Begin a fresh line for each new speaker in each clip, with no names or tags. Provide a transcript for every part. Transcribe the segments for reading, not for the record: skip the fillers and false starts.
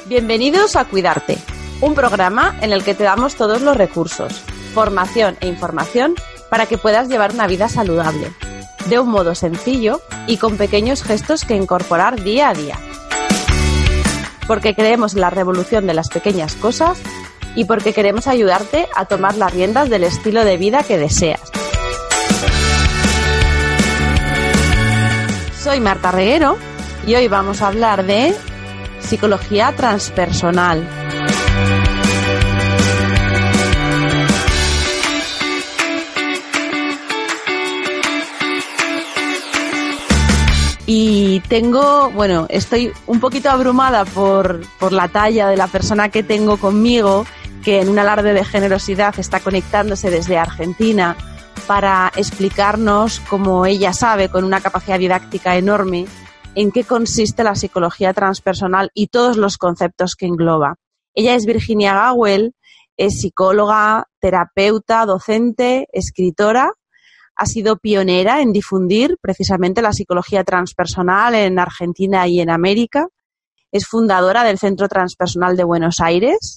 Bienvenidos a Cuidarte, un programa en el que te damos todos los recursos, formación e información para que puedas llevar una vida saludable, de un modo sencillo y con pequeños gestos que incorporar día a día. Porque creemos en la revolución de las pequeñas cosas y porque queremos ayudarte a tomar las riendas del estilo de vida que deseas. Soy Marta Reguero y hoy vamos a hablar de psicología transpersonal. Y estoy un poquito abrumada por la talla de la persona que tengo conmigo, que en un alarde de generosidad está conectándose desde Argentina para explicarnos, como ella sabe, con una capacidad didáctica enorme, en qué consiste la psicología transpersonal y todos los conceptos que engloba. Ella es Virginia Gawel, es psicóloga, terapeuta, docente, escritora. Ha sido pionera en difundir precisamente la psicología transpersonal en Argentina y en América. Es fundadora del Centro Transpersonal de Buenos Aires,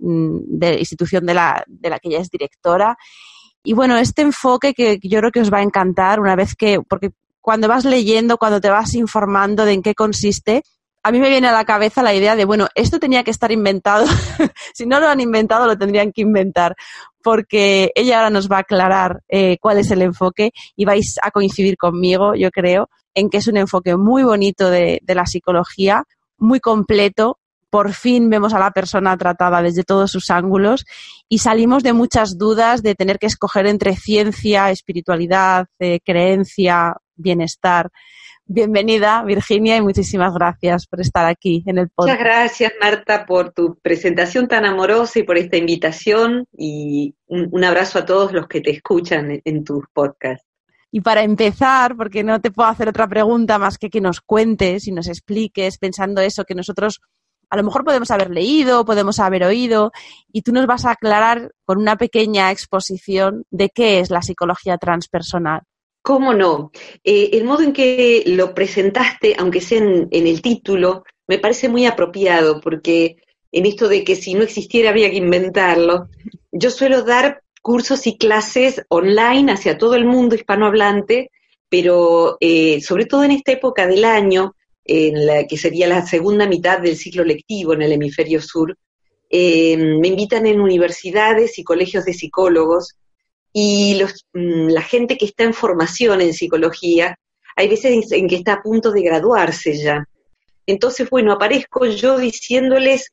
de institución de la que ella es directora. Y bueno, este enfoque que yo creo que os va a encantar porque cuando vas leyendo, cuando te vas informando de en qué consiste, a mí me viene a la cabeza la idea de, esto tenía que estar inventado. Si no lo han inventado, lo tendrían que inventar, porque ella ahora nos va a aclarar cuál es el enfoque y vais a coincidir conmigo, yo creo, en que es un enfoque muy bonito de la psicología, muy completo. Por fin vemos a la persona tratada desde todos sus ángulos y salimos de muchas dudas de tener que escoger entre ciencia, espiritualidad, creencia, bienestar. Bienvenida, Virginia, y muchísimas gracias por estar aquí en el podcast.
Muchas gracias, Marta, por tu presentación tan amorosa y por esta invitación, y un abrazo a todos los que te escuchan en tus podcasts.
Y para empezar, porque no te puedo hacer otra pregunta más que nos cuentes y nos expliques, pensando eso que nosotros a lo mejor podemos haber leído, podemos haber oído, y tú nos vas a aclarar con una pequeña exposición de qué es la psicología transpersonal.
¿Cómo no? El modo en que lo presentaste, aunque sea en el título, me parece muy apropiado, porque en esto de que si no existiera había que inventarlo, yo suelo dar cursos y clases online hacia todo el mundo hispanohablante, pero sobre todo en esta época del año, en la que sería la segunda mitad del ciclo lectivo en el hemisferio sur, me invitan en universidades y colegios de psicólogos, y la gente que está en formación en psicología, hay veces en que está a punto de graduarse ya. Entonces, aparezco yo diciéndoles,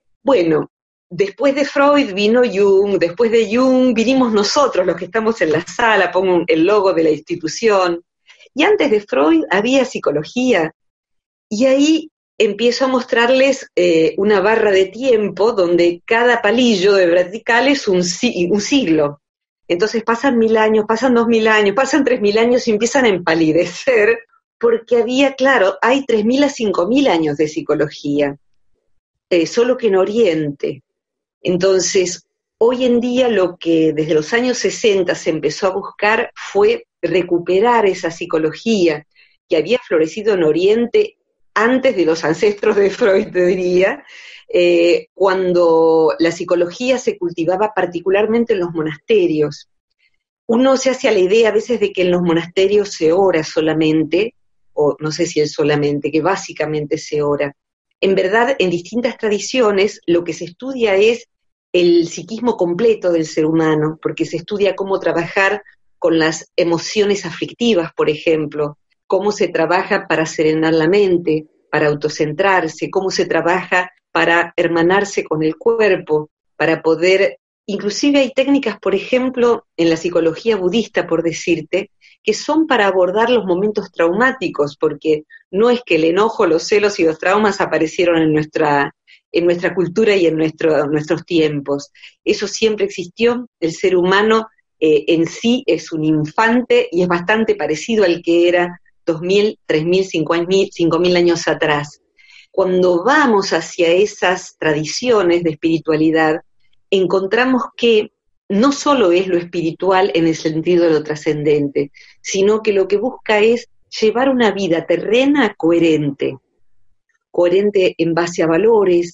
después de Freud vino Jung, después de Jung vinimos nosotros, los que estamos en la sala, pongo el logo de la institución, y antes de Freud había psicología, y ahí empiezo a mostrarles una barra de tiempo donde cada palillo de vertical es un siglo. Entonces pasan 1000 años, pasan 2000 años, pasan 3000 años y empiezan a empalidecer, porque hay 3000 a 5000 años de psicología, solo que en Oriente. Entonces, hoy en día lo que desde los años 60 se empezó a buscar fue recuperar esa psicología que había florecido en Oriente antes de los ancestros de Freud, te diría, cuando la psicología se cultivaba particularmente en los monasterios. Uno se hace a la idea a veces de que en los monasterios se ora solamente, o no sé si es solamente, que básicamente se ora. En verdad, en distintas tradiciones, lo que se estudia es el psiquismo completo del ser humano, porque se estudia cómo trabajar con las emociones aflictivas, por ejemplo, cómo se trabaja para serenar la mente, para autocentrarse, cómo se trabaja para hermanarse con el cuerpo, para poder, inclusive hay técnicas, por ejemplo, en la psicología budista, por decirte, que son para abordar los momentos traumáticos, porque no es que el enojo, los celos y los traumas aparecieron en nuestra cultura y en nuestros tiempos. Eso siempre existió. El ser humano en sí es un infante y es bastante parecido al que era 2000, 3000, 5000 años atrás. Cuando vamos hacia esas tradiciones de espiritualidad, encontramos que no solo es lo espiritual en el sentido de lo trascendente, sino que lo que busca es llevar una vida terrena coherente en base a valores,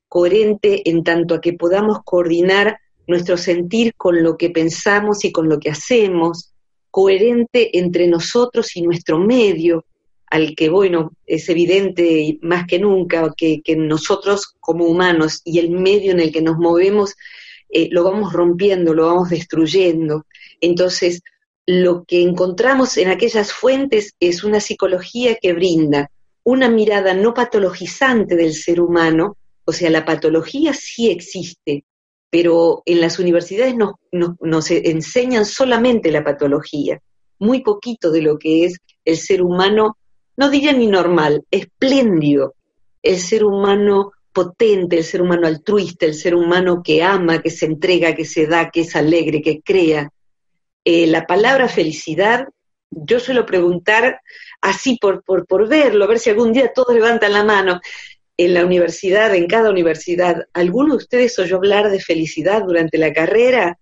coherente en tanto a que podamos coordinar nuestro sentir con lo que pensamos y con lo que hacemos, coherente entre nosotros y nuestro medio, al que, bueno, es evidente más que nunca que nosotros como humanos y el medio en el que nos movemos lo vamos rompiendo, lo vamos destruyendo. Entonces, lo que encontramos en aquellas fuentes es una psicología que brinda una mirada no patologizante del ser humano, o sea, la patología sí existe, pero en las universidades nos enseñan solamente la patología, muy poquito de lo que es el ser humano, no diría ni normal, espléndido, el ser humano potente, el ser humano altruista, el ser humano que ama, que se entrega, que se da, que es alegre, que crea. La palabra felicidad, yo suelo preguntar así por verlo, a ver si algún día todos levantan la mano. En la universidad, en cada universidad, ¿alguno de ustedes oyó hablar de felicidad durante la carrera?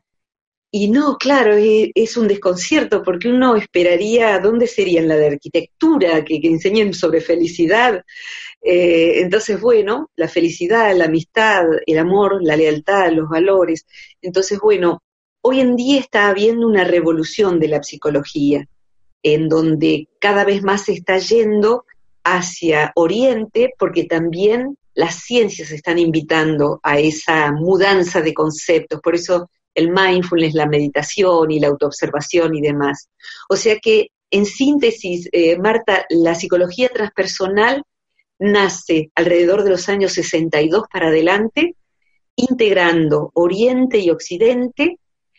Y no, claro, es un desconcierto, porque uno esperaría, ¿dónde serían la de arquitectura, que enseñen sobre felicidad? Entonces, bueno, la felicidad, la amistad, el amor, la lealtad, los valores. Entonces, bueno, hoy en día está habiendo una revolución de la psicología, en donde cada vez más se está yendo hacia Oriente, porque también las ciencias están invitando a esa mudanza de conceptos, por eso el mindfulness, la meditación y la autoobservación y demás. O sea que, en síntesis, Marta, la psicología transpersonal nace alrededor de los años 62 para adelante, integrando Oriente y Occidente,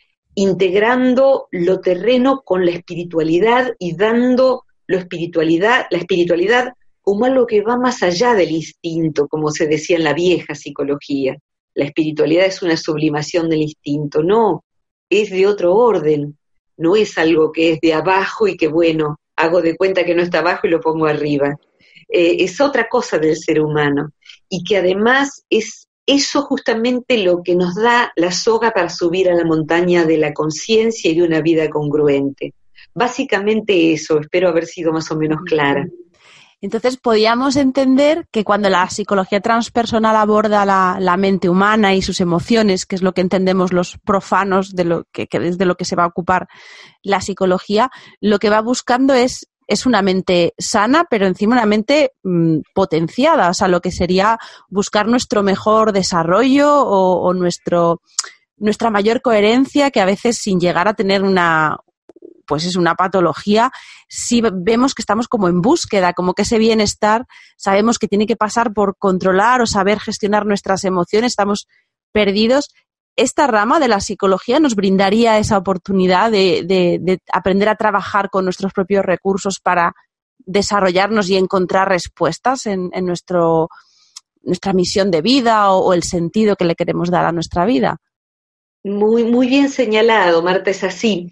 integrando lo terreno con la espiritualidad y dando la espiritualidad como algo que va más allá del instinto, como se decía en la vieja psicología. La espiritualidad es una sublimación del instinto, no, es de otro orden, no es algo que es de abajo y que, bueno, hago de cuenta que no está abajo y lo pongo arriba. Es otra cosa del ser humano, y que además es eso justamente lo que nos da la soga para subir a la montaña de la conciencia y de una vida congruente. Básicamente eso, espero haber sido más o menos clara.
Entonces, podríamos entender que cuando la psicología transpersonal aborda la mente humana y sus emociones, que es lo que entendemos los profanos de que es de lo que se va a ocupar la psicología, lo que va buscando es una mente sana, pero encima una mente potenciada, o sea, lo que sería buscar nuestro mejor desarrollo o nuestra mayor coherencia, que a veces sin llegar a tener una patología, sí vemos que estamos como en búsqueda, como que ese bienestar sabemos que tiene que pasar por controlar o saber gestionar nuestras emociones, estamos perdidos. Esta rama de la psicología nos brindaría esa oportunidad de aprender a trabajar con nuestros propios recursos para desarrollarnos y encontrar respuestas en nuestra misión de vida o el sentido que le queremos dar a nuestra vida.
Muy, muy bien señalado, Marta, es así.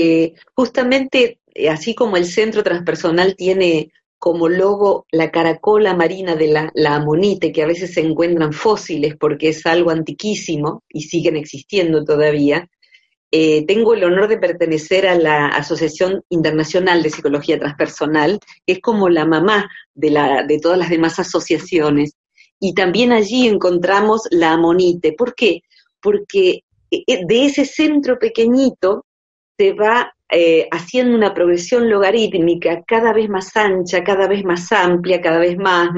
Justamente, así como el Centro Transpersonal tiene como logo la caracola marina de la amonite, que a veces se encuentran fósiles porque es algo antiquísimo y siguen existiendo todavía, tengo el honor de pertenecer a la Asociación Internacional de Psicología Transpersonal, que es como la mamá de todas las demás asociaciones, y también allí encontramos la amonite. ¿Por qué? Porque de ese centro pequeñito se va haciendo una progresión logarítmica cada vez más ancha, cada vez más amplia, cada vez más.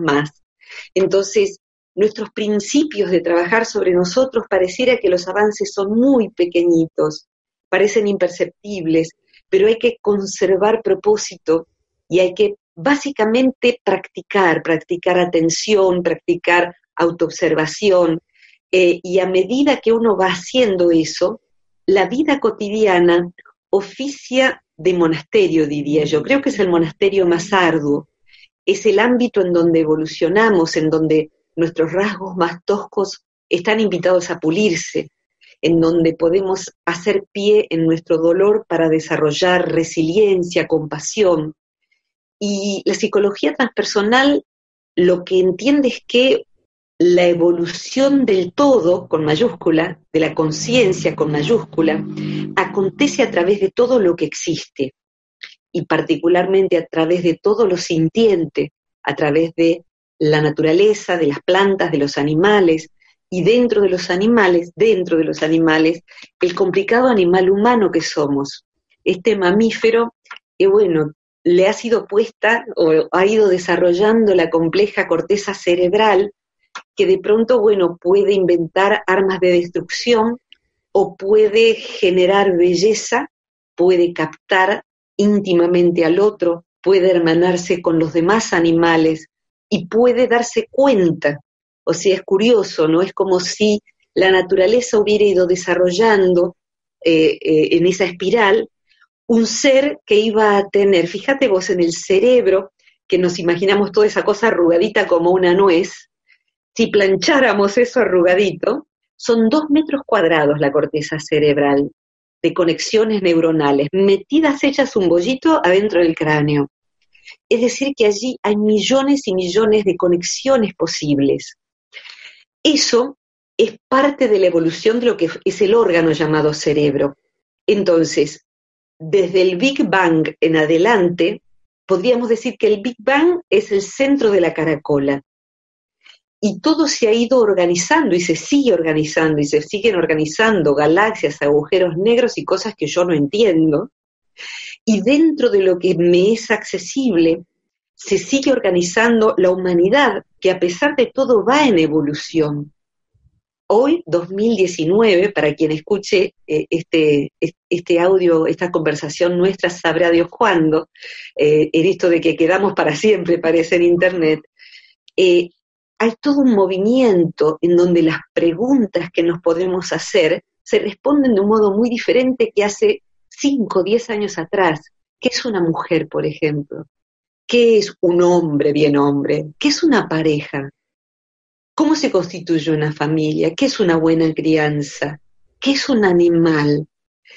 Entonces, nuestros principios de trabajar sobre nosotros pareciera que los avances son muy pequeñitos, parecen imperceptibles, pero hay que conservar propósito y hay que básicamente practicar atención, practicar autoobservación, y a medida que uno va haciendo eso, la vida cotidiana oficia de monasterio, diría yo. Creo que es el monasterio más arduo, es el ámbito en donde evolucionamos, en donde nuestros rasgos más toscos están invitados a pulirse, en donde podemos hacer pie en nuestro dolor para desarrollar resiliencia, compasión. Y la psicología transpersonal lo que entiende es que la evolución del todo, con mayúscula, de la conciencia con mayúscula, acontece a través de todo lo que existe, y particularmente a través de todo lo sintiente, a través de la naturaleza, de las plantas, de los animales, y dentro de los animales, el complicado animal humano que somos. Este mamífero, que bueno, le ha sido puesta o ha ido desarrollando la compleja corteza cerebral que de pronto, bueno, puede inventar armas de destrucción o puede generar belleza, puede captar íntimamente al otro, puede hermanarse con los demás animales y puede darse cuenta. O sea, es curioso, ¿no? Es como si la naturaleza hubiera ido desarrollando en esa espiral un ser que iba a tener, fíjate vos, en el cerebro, que nos imaginamos toda esa cosa arrugadita como una nuez, si plancháramos eso arrugadito, son 2 metros cuadrados la corteza cerebral de conexiones neuronales, metidas hechas un bollito adentro del cráneo. Es decir, que allí hay millones y millones de conexiones posibles. Eso es parte de la evolución de lo que es el órgano llamado cerebro. Entonces, desde el Big Bang en adelante, podríamos decir que el Big Bang es el centro de la caracola. Y todo se ha ido organizando y se sigue organizando y se siguen organizando galaxias, agujeros negros y cosas que yo no entiendo. Y dentro de lo que me es accesible, se sigue organizando la humanidad, que a pesar de todo va en evolución. Hoy, 2019, para quien escuche este audio, esta conversación nuestra, sabrá Dios cuándo, en esto de que quedamos para siempre, parece en Internet, hay todo un movimiento en donde las preguntas que nos podemos hacer se responden de un modo muy diferente que hace 5 o 10 años atrás. ¿Qué es una mujer, por ejemplo? ¿Qué es un hombre bien hombre? ¿Qué es una pareja? ¿Cómo se constituye una familia? ¿Qué es una buena crianza? ¿Qué es un animal?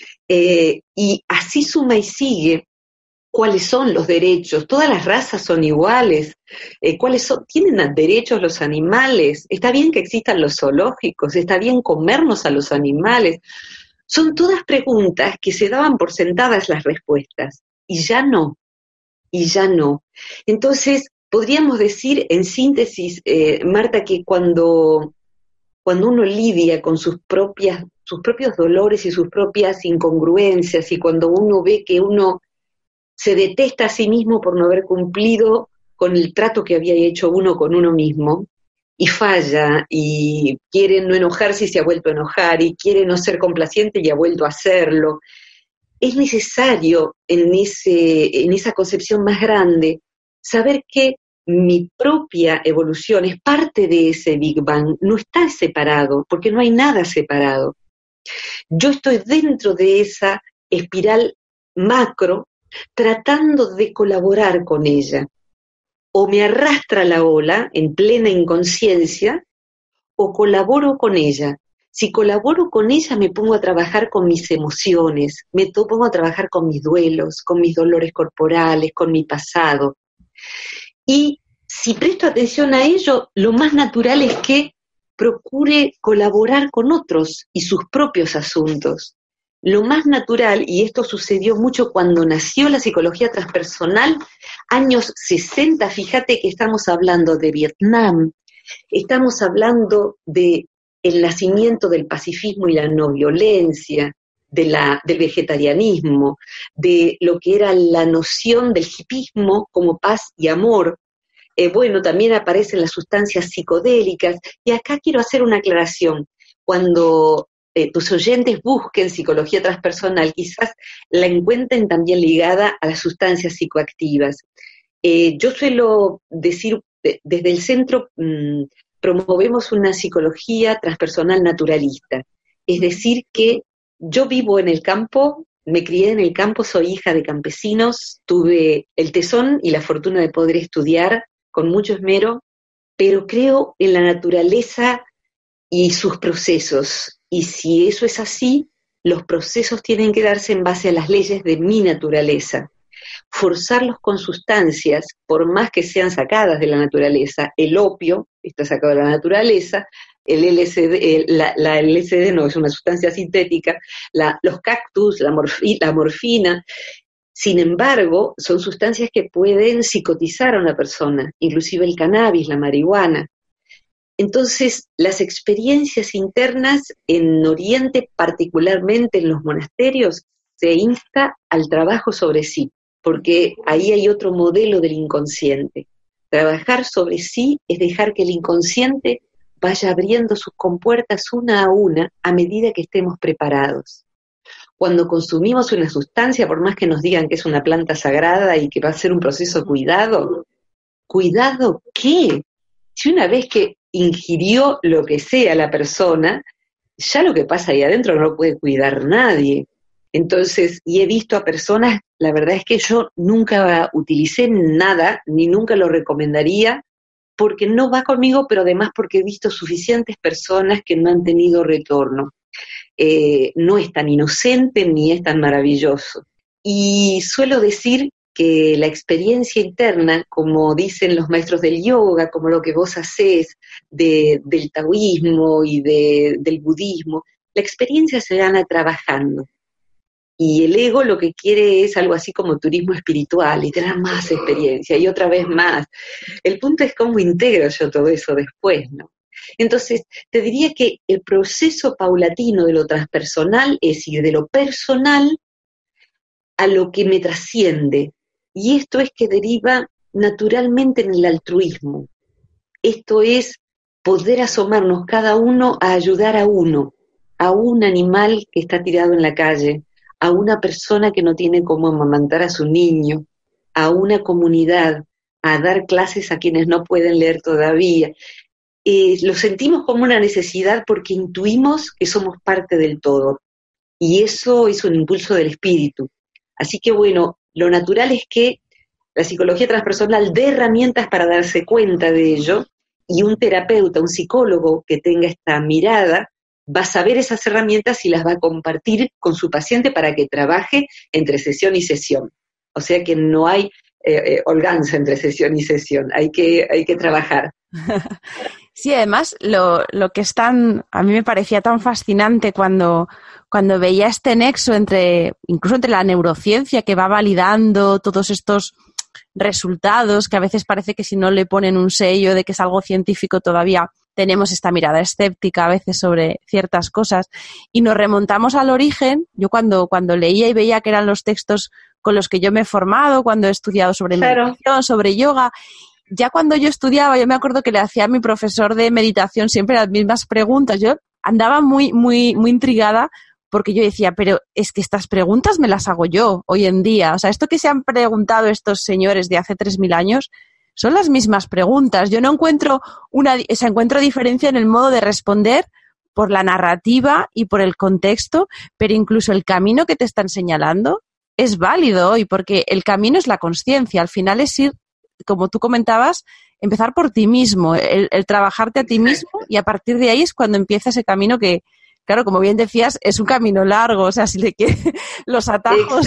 Y así suma y sigue. ¿Cuáles son los derechos? ¿Todas las razas son iguales? ¿Tienen derechos los animales? ¿Está bien que existan los zoológicos? ¿Está bien comernos a los animales? Son todas preguntas que se daban por sentadas las respuestas, y ya no. Entonces, podríamos decir en síntesis, Marta, que cuando uno lidia con sus propios dolores y sus propias incongruencias, y cuando uno ve que uno se detesta a sí mismo por no haber cumplido con el trato que había hecho uno con uno mismo, y falla, y quiere no enojarse y se ha vuelto a enojar, y quiere no ser complaciente y ha vuelto a hacerlo. Es necesario en esa concepción más grande saber que mi propia evolución es parte de ese Big Bang, no está separado, porque no hay nada separado. Yo estoy dentro de esa espiral macro, tratando de colaborar con ella. O me arrastra la ola en plena inconsciencia, o colaboro con ella. Si colaboro con ella, me pongo a trabajar con mis emociones, pongo a trabajar con mis duelos, con mis dolores corporales, con mi pasado. Y si presto atención a ello, lo más natural es que procure colaborar con otros y sus propios asuntos. Lo más natural, y esto sucedió mucho cuando nació la psicología transpersonal, años 60, fíjate que estamos hablando de Vietnam, estamos hablando del nacimiento del pacifismo y la no violencia, del vegetarianismo, de lo que era la noción del hipismo como paz y amor. Bueno, también aparecen las sustancias psicodélicas, y acá quiero hacer una aclaración. Cuando tus oyentes busquen psicología transpersonal, quizás la encuentren también ligada a las sustancias psicoactivas. Yo suelo decir, desde el centro promovemos una psicología transpersonal naturalista, es decir que yo vivo en el campo, me crié en el campo, soy hija de campesinos, tuve el tesón y la fortuna de poder estudiar con mucho esmero, pero creo en la naturaleza y sus procesos, y si eso es así, los procesos tienen que darse en base a las leyes de mi naturaleza. Forzarlos con sustancias, por más que sean sacadas de la naturaleza, el opio está sacado de la naturaleza, el LSD, la LSD no, es una sustancia sintética, los cactus, la morfina, Sin embargo, son sustancias que pueden psicotizar a una persona, inclusive el cannabis, la marihuana. Entonces, las experiencias internas en Oriente, particularmente en los monasterios, se insta al trabajo sobre sí, porque ahí hay otro modelo del inconsciente. Trabajar sobre sí es dejar que el inconsciente vaya abriendo sus compuertas una a medida que estemos preparados. Cuando consumimos una sustancia, por más que nos digan que es una planta sagrada y que va a ser un proceso de cuidado, ¿cuidado qué? Si una vez que ingirió lo que sea la persona, ya lo que pasa ahí adentro no lo puede cuidar nadie. Entonces, y he visto a personas, la verdad es que yo nunca utilicé nada, ni nunca lo recomendaría, porque no va conmigo, pero además porque he visto suficientes personas que no han tenido retorno. No es tan inocente ni es tan maravilloso. Y suelo decir que la experiencia interna, como dicen los maestros del yoga, como lo que vos hacés del taoísmo y del budismo, la experiencia se gana trabajando. Y el ego lo que quiere es algo así como turismo espiritual y tener más experiencia y otra vez más. El punto es cómo integro yo todo eso después, ¿no? Entonces, te diría que el proceso paulatino de lo transpersonal es ir de lo personal a lo que me trasciende. Y esto es que deriva naturalmente en el altruismo. Esto es poder asomarnos cada uno a ayudar a uno, a un animal que está tirado en la calle, a una persona que no tiene cómo amamantar a su niño, a una comunidad, a dar clases a quienes no pueden leer todavía. Lo sentimos como una necesidad porque intuimos que somos parte del todo. Y eso es un impulso del espíritu. Así que bueno, lo natural es que la psicología transpersonal dé herramientas para darse cuenta de ello, y un terapeuta, un psicólogo que tenga esta mirada, va a saber esas herramientas y las va a compartir con su paciente para que trabaje entre sesión y sesión. O sea que no hay holganza entre sesión y sesión, hay que trabajar.
Sí, además, lo que es a mí me parecía tan fascinante cuando veía este nexo incluso entre la neurociencia que va validando todos estos resultados, que a veces parece que si no le ponen un sello de que es algo científico todavía tenemos esta mirada escéptica a veces sobre ciertas cosas, y nos remontamos al origen. Yo cuando leía y veía que eran los textos con los que yo me he formado, cuando he estudiado sobre meditación, sobre yoga, ya cuando yo estudiaba, yo me acuerdo que le hacía a mi profesor de meditación siempre las mismas preguntas. Yo andaba muy, muy, muy intrigada porque yo decía, pero es que estas preguntas me las hago yo hoy en día. O sea, esto que se han preguntado estos señores de hace 3.000 años son las mismas preguntas. Yo no encuentro encuentro diferencia en el modo de responder por la narrativa y por el contexto, pero incluso el camino que te están señalando es válido hoy, porque el camino es la consciencia. Al final es ir, como tú comentabas, empezar por ti mismo, el trabajarte a ti mismo, y a partir de ahí es cuando empieza ese camino que, claro, como bien decías, es un camino largo, o sea, si le quieres los atajos.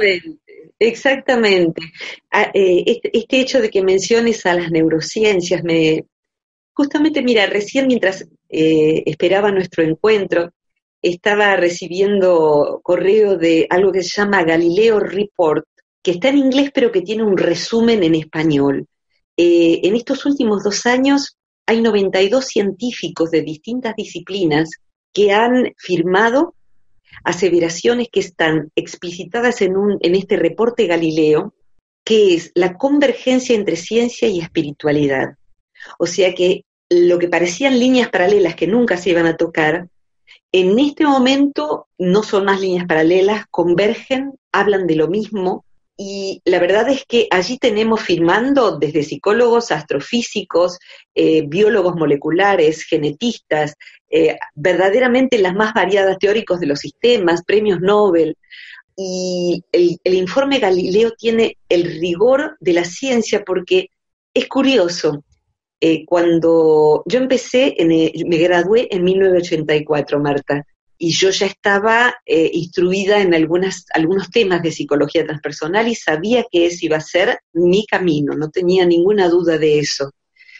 Exactamente. Este hecho de que menciones a las neurociencias, justamente, mira, recién mientras esperaba nuestro encuentro, estaba recibiendo correo de algo que se llama Galileo Report, que está en inglés pero que tiene un resumen en español. En estos últimos 2 años hay 92 científicos de distintas disciplinas que han firmado aseveraciones que están explicitadas en este reporte Galileo, que es la convergencia entre ciencia y espiritualidad. O sea que lo que parecían líneas paralelas que nunca se iban a tocar, en este momento no son más líneas paralelas, convergen, hablan de lo mismo. Y la verdad es que allí tenemos firmando desde psicólogos, astrofísicos, biólogos moleculares, genetistas, verdaderamente las más variadas teóricos de los sistemas, premios Nobel. Y el informe Galileo tiene el rigor de la ciencia porque es curioso. Cuando yo me gradué en 1984, Marta, y yo ya estaba instruida en algunos temas de psicología transpersonal y sabía que ese iba a ser mi camino, no tenía ninguna duda de eso.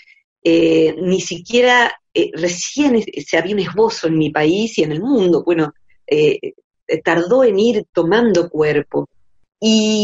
Ni siquiera recién se había un esbozo en mi país y en el mundo, bueno, tardó en ir tomando cuerpo. Y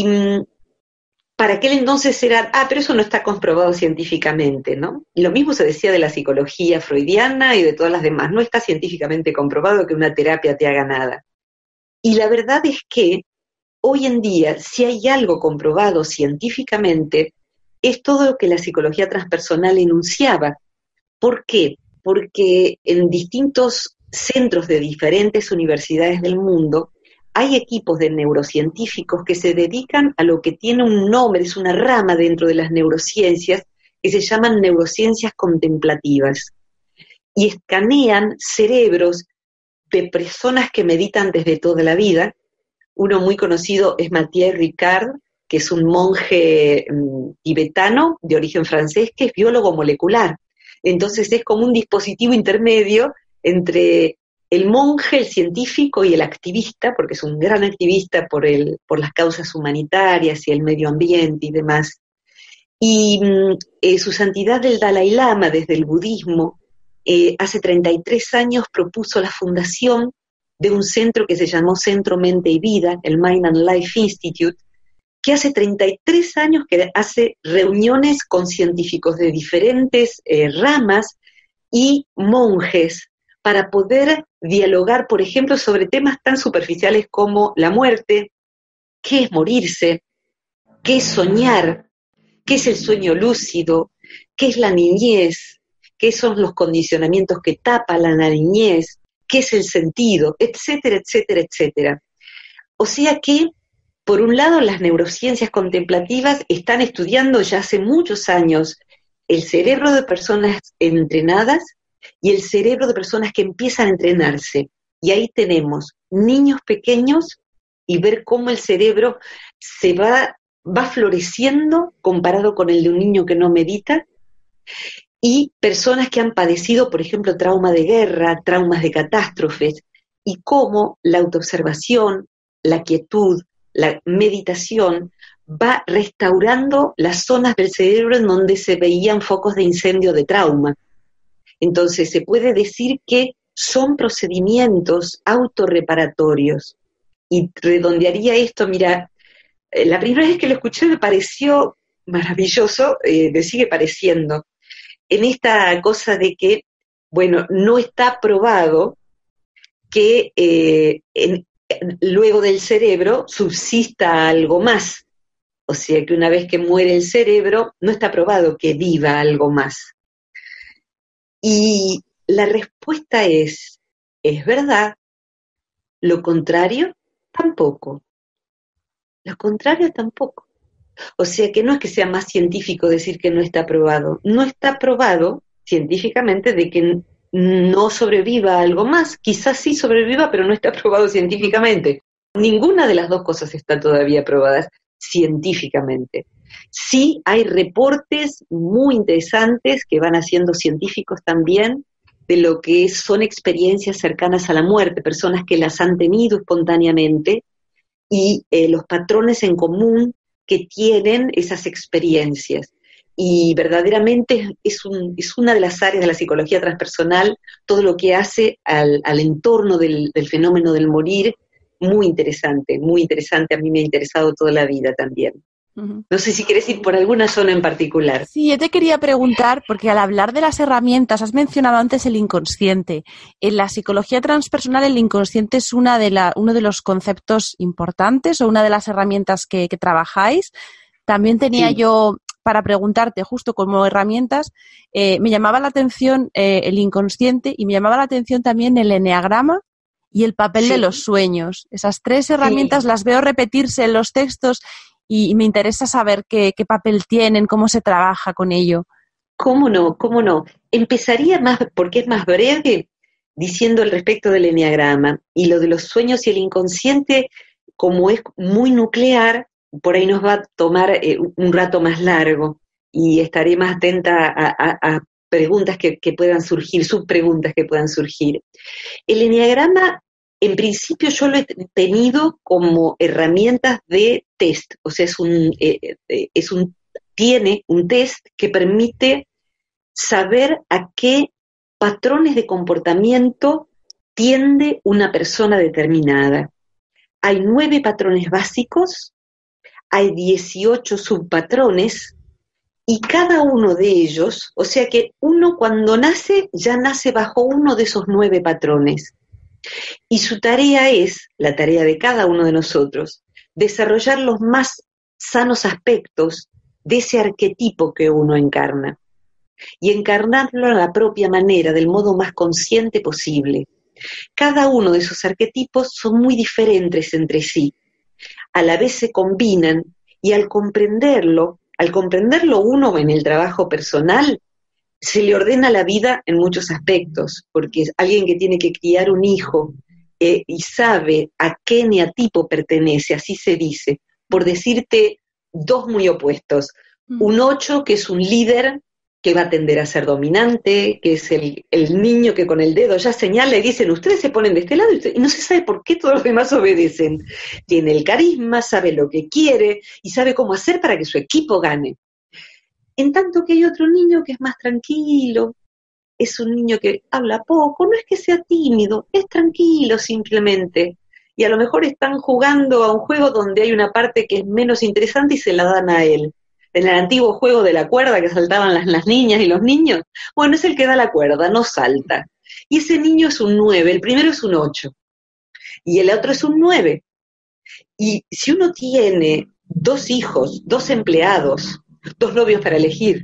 para aquel entonces era, pero eso no está comprobado científicamente, ¿no? Y lo mismo se decía de la psicología freudiana y de todas las demás, no está científicamente comprobado que una terapia te haga nada. Y la verdad es que hoy en día, si hay algo comprobado científicamente, es todo lo que la psicología transpersonal enunciaba. ¿Por qué? Porque en distintos centros de diferentes universidades del mundo hay equipos de neurocientíficos que se dedican a lo que tiene un nombre, es una rama dentro de las neurociencias, que se llaman neurociencias contemplativas. Y escanean cerebros de personas que meditan desde toda la vida. Uno muy conocido es Mathieu Ricard, que es un monje tibetano de origen francés, que es biólogo molecular. Entonces es como un dispositivo intermedio entre el monje, el científico y el activista, porque es un gran activista por las causas humanitarias y el medio ambiente y demás. Y su santidad el Dalai Lama, desde el budismo, hace 33 años propuso la fundación de un centro que se llamó Centro Mente y Vida, el Mind and Life Institute, que hace 33 años que hace reuniones con científicos de diferentes ramas y monjes para poder dialogar, por ejemplo, sobre temas tan superficiales como la muerte, qué es morirse, qué es soñar, qué es el sueño lúcido, qué es la niñez, qué son los condicionamientos que tapan la niñez, qué es el sentido, etcétera, etcétera, etcétera. O sea que, por un lado, las neurociencias contemplativas están estudiando ya hace muchos años el cerebro de personas entrenadas y el cerebro de personas que empiezan a entrenarse. Y ahí tenemos niños pequeños y ver cómo el cerebro se va floreciendo comparado con el de un niño que no medita, y personas que han padecido, por ejemplo, trauma de guerra, traumas de catástrofes, y cómo la autoobservación, la quietud, la meditación va restaurando las zonas del cerebro en donde se veían focos de incendio de trauma. Entonces se puede decir que son procedimientos autorreparatorios. Y redondearía esto, mira, la primera vez que lo escuché me pareció maravilloso, me sigue pareciendo, en esta cosa de que, bueno, no está probado que luego del cerebro subsista algo más. O sea que una vez que muere el cerebro, no está probado que viva algo más. Y la respuesta ¿es verdad? Lo contrario, tampoco. Lo contrario, tampoco. O sea que no es que sea más científico decir que no está probado. No está probado científicamente de que no sobreviva algo más. Quizás sí sobreviva, pero no está probado científicamente. Ninguna de las dos cosas está todavía probadas científicamente. Sí hay reportes muy interesantes que van haciendo científicos también de lo que son experiencias cercanas a la muerte, personas que las han tenido espontáneamente y los patrones en común que tienen esas experiencias. Y verdaderamente es una de las áreas de la psicología transpersonal, todo lo que hace al entorno del fenómeno del morir, muy interesante, a mí me ha interesado toda la vida también. No sé si quieres ir por alguna zona en particular.
Sí, yo te quería preguntar, porque al hablar de las herramientas, has mencionado antes el inconsciente. En la psicología transpersonal, el inconsciente es uno de los conceptos importantes o una de las herramientas que trabajáis. También tenía yo para preguntarte, justo como herramientas, me llamaba la atención el inconsciente y me llamaba la atención también el eneagrama y el papel de los sueños. Esas tres herramientas las veo repetirse en los textos y me interesa saber qué papel tienen, cómo se trabaja con ello.
¿Cómo no? ¿Cómo no? Empezaría más, porque es más breve, diciendo al respecto del eneagrama. Y lo de los sueños y el inconsciente, como es muy nuclear, por ahí nos va a tomar un rato más largo y estaré más atenta a preguntas que puedan surgir, subpreguntas que puedan surgir. El eneagrama, en principio, yo lo he tenido como herramientas de test, o sea, tiene un test que permite saber a qué patrones de comportamiento tiende una persona determinada. Hay 9 patrones básicos hay 18 subpatrones y cada uno de ellos, o sea que uno cuando nace ya nace bajo uno de esos 9 patrones. Y su tarea es, la tarea de cada uno de nosotros, desarrollar los más sanos aspectos de ese arquetipo que uno encarna y encarnarlo a la propia manera, del modo más consciente posible. Cada uno de esos arquetipos son muy diferentes entre sí, a la vez se combinan y al comprenderlo uno en el trabajo personal, se le ordena la vida en muchos aspectos, porque es alguien que tiene que criar un hijo y sabe a qué eneatipo pertenece, así se dice, por decirte dos muy opuestos. Un 8 que es un líder que va a tender a ser dominante, que es el niño que con el dedo ya señala y dicen, ustedes se ponen de este lado y no se sabe por qué todos los demás obedecen. Tiene el carisma, sabe lo que quiere y sabe cómo hacer para que su equipo gane. En tanto que hay otro niño que es más tranquilo, es un niño que habla poco, no es que sea tímido, es tranquilo simplemente. Y a lo mejor están jugando a un juego donde hay una parte que es menos interesante y se la dan a él. En el antiguo juego de la cuerda que saltaban las niñas y los niños, bueno, es el que da la cuerda, no salta. Y ese niño es un 9, el primero es un 8 y el otro es un 9. Y si uno tiene 2 hijos, 2 empleados, 2 novios para elegir,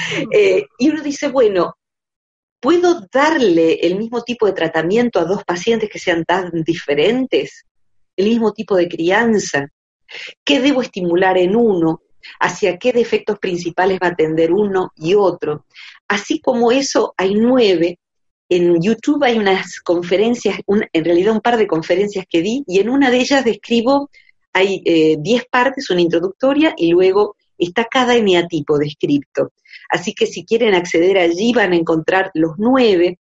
y uno dice, bueno, ¿puedo darle el mismo tipo de tratamiento a 2 pacientes que sean tan diferentes? ¿El mismo tipo de crianza? ¿Qué debo estimular en uno? ¿Hacia qué defectos principales va a tender uno y otro? Así como eso, hay 9. En YouTube hay unas conferencias, en realidad un par de conferencias que di, y en una de ellas describo, hay 10 partes, una introductoria, y luego está cada eneatipo descrito. Así que si quieren acceder allí van a encontrar los 9,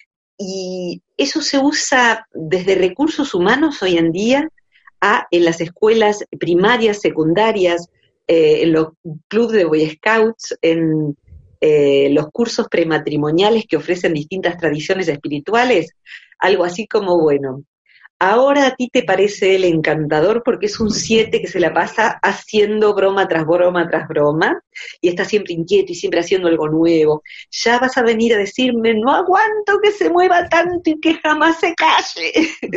y eso se usa desde recursos humanos hoy en día en las escuelas primarias, secundarias, en los clubes de Boy Scouts, en los cursos prematrimoniales que ofrecen distintas tradiciones espirituales, algo así como, bueno, ahora a ti te parece el encantador porque es un 7 que se la pasa haciendo broma tras broma tras broma y está siempre inquieto y siempre haciendo algo nuevo. Ya vas a venir a decirme, no aguanto que se mueva tanto y que jamás se calle.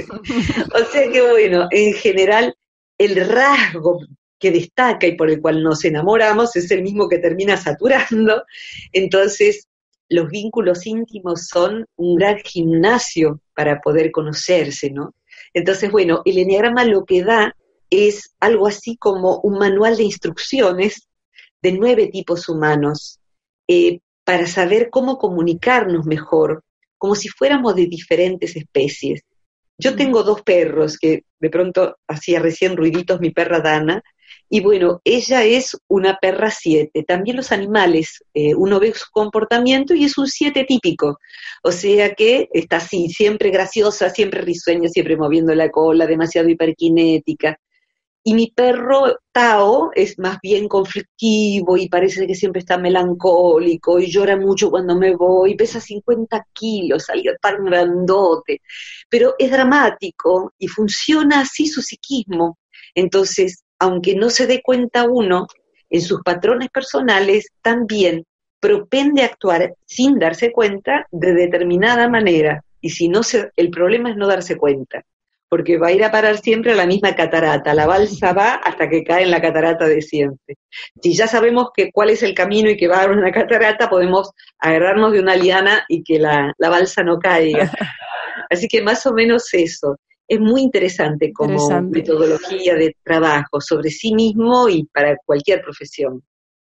O sea que bueno, en general el rasgo que destaca y por el cual nos enamoramos es el mismo que termina saturando. Entonces los vínculos íntimos son un gran gimnasio para poder conocerse, ¿no? Entonces, bueno, el eneagrama lo que da es algo así como un manual de instrucciones de 9 tipos humanos para saber cómo comunicarnos mejor, como si fuéramos de diferentes especies. Yo tengo 2 perros, que de pronto hacía recién ruiditos mi perra Dana, y bueno, ella es una perra 7. También los animales, uno ve su comportamiento y es un 7 típico. O sea que está así, siempre graciosa, siempre risueña, siempre moviendo la cola, demasiado hiperkinética. Y mi perro Tao es más bien conflictivo y parece que siempre está melancólico y llora mucho cuando me voy, pesa 50 kilos, algo tan grandote, pero es dramático y funciona así su psiquismo. Entonces, aunque no se dé cuenta uno, en sus patrones personales también propende a actuar sin darse cuenta de determinada manera. Y si no el problema es no darse cuenta, porque va a ir a parar siempre a la misma catarata. La balsa va hasta que cae en la catarata de siempre. Si ya sabemos cuál es el camino y que va a haber una catarata, podemos agarrarnos de una liana y que la balsa no caiga. Así que más o menos eso. Es muy interesante como metodología de trabajo sobre sí mismo y para cualquier profesión.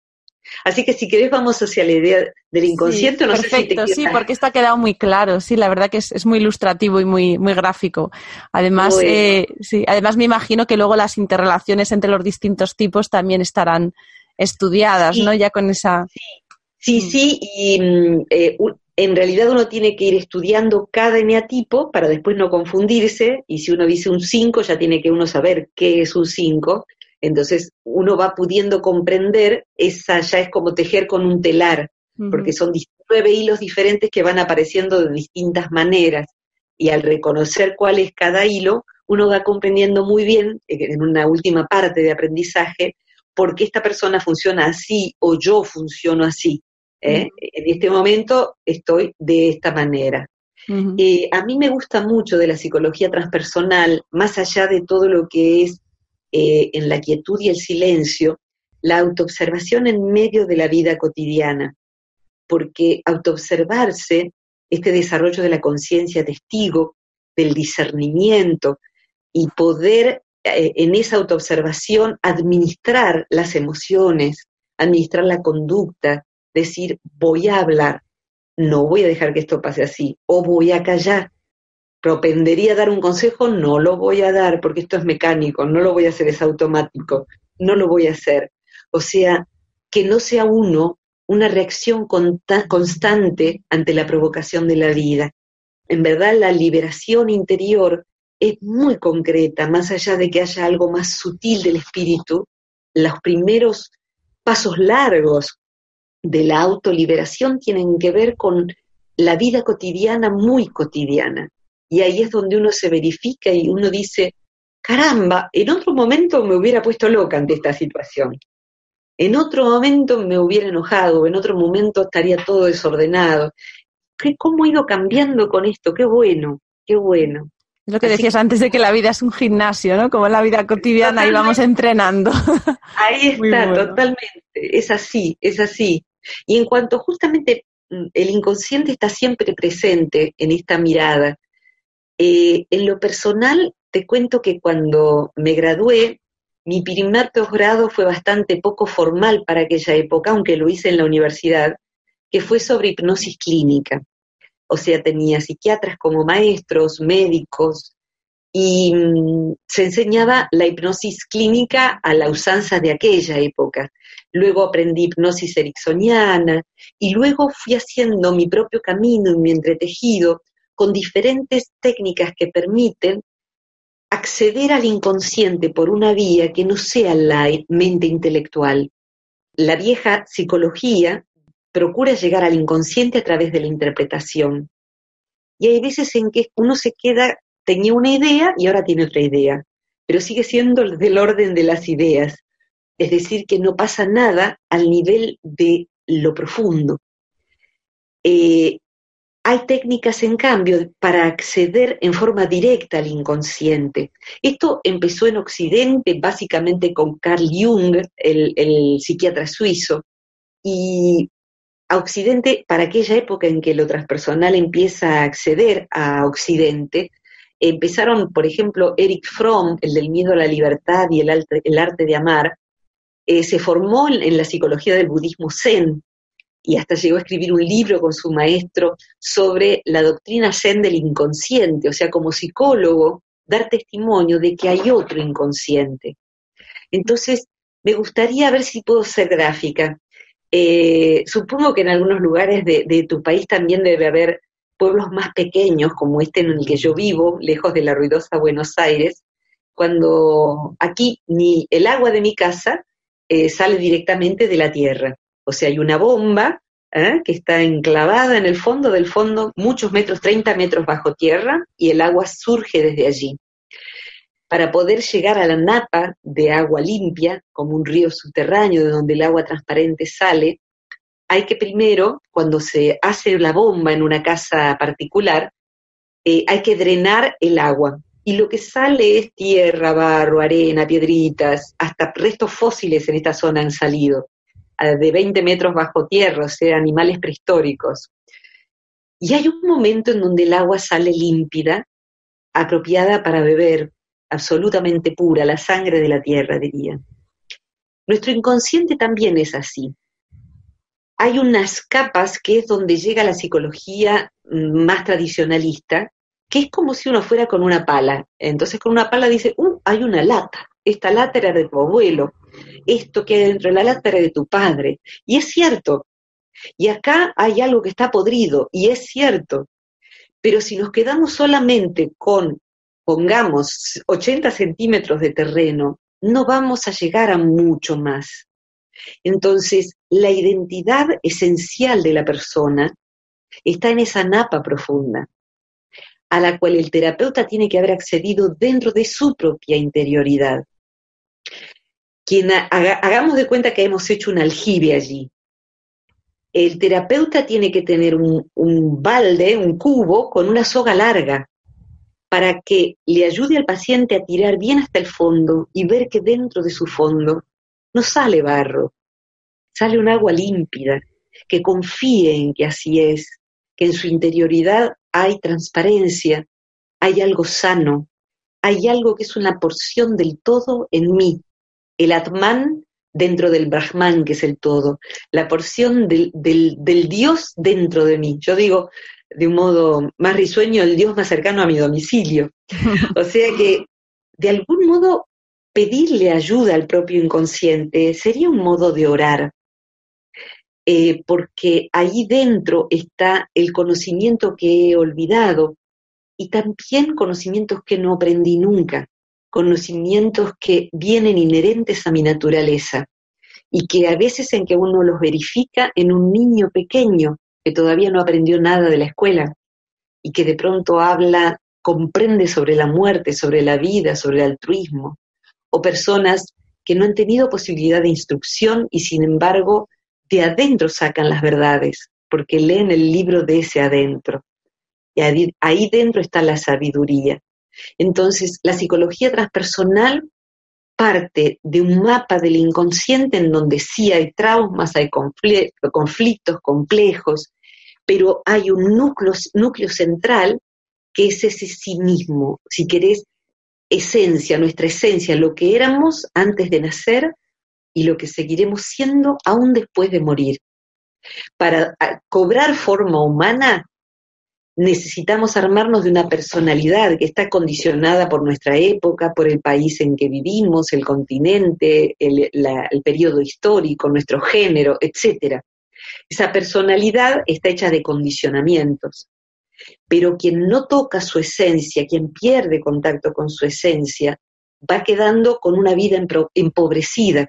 Así que si querés vamos hacia la idea del inconsciente.
Sí,
no
perfecto,
sé si te quieres...
sí, porque esto ha quedado muy claro, sí, la verdad que es muy ilustrativo y muy, muy gráfico. Además,
Bueno.
sí, además me imagino que luego las interrelaciones entre los distintos tipos también estarán estudiadas,
Sí,
¿no? Ya con esa...
sí, y en realidad uno tiene que ir estudiando cada eneatipo para después no confundirse, y si uno dice un 5 ya tiene que uno saber qué es un 5, entonces uno va pudiendo comprender, esa ya es como tejer con un telar, porque son 19 hilos diferentes que van apareciendo de distintas maneras, y al reconocer cuál es cada hilo, uno va comprendiendo muy bien, en una última parte de aprendizaje, porque esta persona funciona así o yo funciono así. En este momento estoy de esta manera. A mí me gusta mucho de la psicología transpersonal, más allá de todo lo que es en la quietud y el silencio, la autoobservación en medio de la vida cotidiana, porque autoobservarse, este desarrollo de la conciencia testigo, del discernimiento, y poder en esa autoobservación administrar las emociones, administrar la conducta, decir, voy a hablar, no voy a dejar que esto pase así, o voy a callar. Propendería a dar un consejo, no lo voy a dar porque esto es mecánico, no lo voy a hacer, es automático, no lo voy a hacer. O sea, que no sea uno una reacción constante ante la provocación de la vida. En verdad, la liberación interior es muy concreta, más allá de que haya algo más sutil del espíritu. Los primeros pasos largos de la autoliberación tienen que ver con la vida cotidiana, muy cotidiana. Y ahí es donde uno se verifica y uno dice, caramba, en otro momento me hubiera puesto loca ante esta situación. En otro momento me hubiera enojado, en otro momento estaría todo desordenado. ¿Cómo he ido cambiando con esto? Qué bueno, qué bueno.
Es lo que decías antes de que la vida es un gimnasio, ¿no? Como en la vida cotidiana y vamos entrenando.
Ahí está,
bueno.
Totalmente. Es así, es así. Y en cuanto justamente el inconsciente está siempre presente en esta mirada, en lo personal te cuento que cuando me gradué, mi primer posgrado fue bastante poco formal para aquella época, aunque lo hice en la universidad, que fue sobre hipnosis clínica. O sea, tenía psiquiatras como maestros, médicos, y se enseñaba la hipnosis clínica a la usanza de aquella época. Luego aprendí hipnosis ericksoniana, y luego fui haciendo mi propio camino y mi entretejido con diferentes técnicas que permiten acceder al inconsciente por una vía que no sea la mente intelectual. La vieja psicología procura llegar al inconsciente a través de la interpretación. Y hay veces en que uno se queda, tenía una idea y ahora tiene otra idea, pero sigue siendo del orden de las ideas. Es decir, que no pasa nada al nivel de lo profundo. Hay técnicas, en cambio, para acceder en forma directa al inconsciente. Esto empezó en Occidente, básicamente con Carl Jung, el psiquiatra suizo, y a Occidente, para aquella época en que lo transpersonal empieza a acceder a Occidente, empezaron, por ejemplo, Erich Fromm, el del miedo a la libertad y el arte de amar, se formó en la psicología del budismo zen, y hasta llegó a escribir un libro con su maestro sobre la doctrina zen del inconsciente, o sea, como psicólogo, dar testimonio de que hay otro inconsciente. Entonces, me gustaría ver si puedo ser gráfica. Supongo que en algunos lugares de tu país también debe haber pueblos más pequeños, como este en el que yo vivo, lejos de la ruidosa Buenos Aires, cuando aquí ni el agua de mi casa sale directamente de la tierra. O sea, hay una bomba que está enclavada en el fondo del fondo, muchos metros, 30 metros bajo tierra, y el agua surge desde allí. Para poder llegar a la napa de agua limpia, como un río subterráneo de donde el agua transparente sale, hay que primero, cuando se hace la bomba en una casa particular, hay que drenar el agua. Y lo que sale es tierra, barro, arena, piedritas, hasta restos fósiles en esta zona han salido, de 20 metros bajo tierra, o sea, animales prehistóricos. Y hay un momento en donde el agua sale límpida, apropiada para beber, absolutamente pura, la sangre de la tierra, diría. Nuestro inconsciente también es así. Hay unas capas que es donde llega la psicología más tradicionalista, que es como si uno fuera con una pala. Entonces con una pala dice, hay una lata, esta lata era de tu abuelo, esto que hay dentro de la lata era de tu padre. Y es cierto, y acá hay algo que está podrido, y es cierto. Pero si nos quedamos solamente con, pongamos, 80 centímetros de terreno, no vamos a llegar a mucho más. Entonces, la identidad esencial de la persona está en esa napa profunda, a la cual el terapeuta tiene que haber accedido dentro de su propia interioridad. hagamos de cuenta que hemos hecho un aljibe allí. El terapeuta tiene que tener un balde, un cubo, con una soga larga, para que le ayude al paciente a tirar bien hasta el fondo y ver que dentro de su fondo no sale barro, sale un agua límpida, que confíe en que así es, que en su interioridad hay transparencia, hay algo sano, hay algo que es una porción del todo en mí, el Atman dentro del Brahman, que es el todo, la porción del Dios dentro de mí. Yo digo, de un modo más risueño, el Dios más cercano a mi domicilio. O sea que, de algún modo, pedirle ayuda al propio inconsciente sería un modo de orar, porque ahí dentro está el conocimiento que he olvidado y también conocimientos que no aprendí nunca, conocimientos que vienen inherentes a mi naturaleza y que a veces en que uno los verifica en un niño pequeño que todavía no aprendió nada de la escuela y que de pronto habla, comprende sobre la muerte, sobre la vida, sobre el altruismo, o personas que no han tenido posibilidad de instrucción y sin embargo de adentro sacan las verdades, porque leen el libro de ese adentro. Y ahí dentro está la sabiduría. Entonces, la psicología transpersonal parte de un mapa del inconsciente en donde sí hay traumas, hay conflictos complejos, pero hay un núcleo central que es ese sí mismo, si querés, esencia, nuestra esencia, lo que éramos antes de nacer y lo que seguiremos siendo aún después de morir. Para cobrar forma humana necesitamos armarnos de una personalidad que está condicionada por nuestra época, por el país en que vivimos, el continente, el periodo histórico, nuestro género, etc. Esa personalidad está hecha de condicionamientos. Pero quien no toca su esencia, quien pierde contacto con su esencia, va quedando con una vida empobrecida.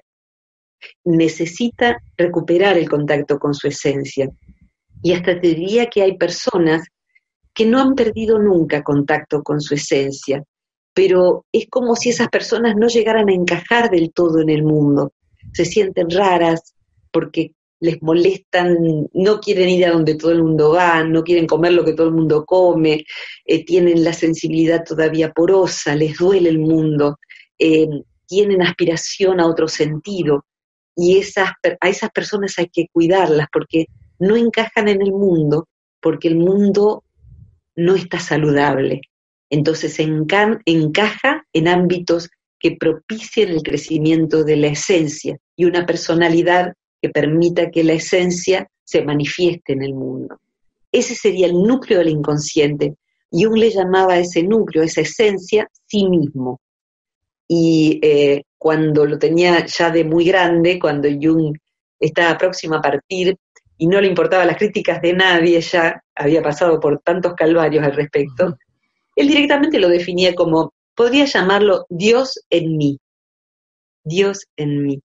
Necesita recuperar el contacto con su esencia. Y hasta te diría que hay personas que no han perdido nunca contacto con su esencia, pero es como si esas personas no llegaran a encajar del todo en el mundo. Se sienten raras porque les molestan, no quieren ir a donde todo el mundo va, no quieren comer lo que todo el mundo come, tienen la sensibilidad todavía porosa, les duele el mundo, tienen aspiración a otro sentido, y a esas personas hay que cuidarlas porque no encajan en el mundo, porque el mundo no está saludable. Entonces encaja en ámbitos que propicien el crecimiento de la esencia y una personalidad que permita que la esencia se manifieste en el mundo. Ese sería el núcleo del inconsciente. Jung le llamaba a ese núcleo, a esa esencia, sí mismo. Y cuando lo tenía ya de muy grande, cuando Jung estaba próximo a partir y no le importaban las críticas de nadie, ya había pasado por tantos calvarios al respecto, él directamente lo definía como, podría llamarlo Dios en mí. Dios en mí.